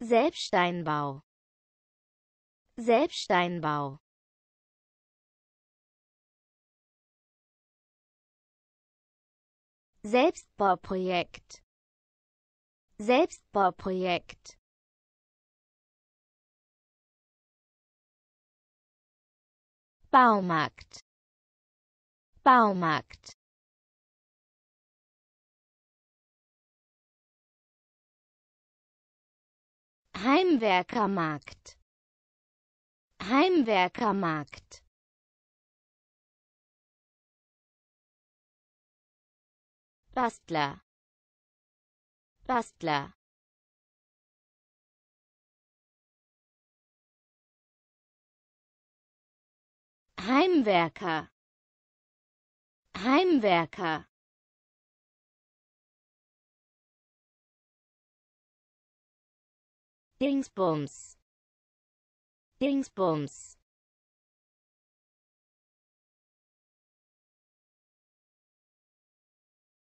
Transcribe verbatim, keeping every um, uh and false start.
Selbststeinbau. Selbststeinbau. Selbstbauprojekt. Selbstbauprojekt. Baumarkt. Baumarkt. Heimwerkermarkt. Heimwerkermarkt. Bastler. Bastler. Heimwerker. Heimwerker. Dingsbums. Dingsbums.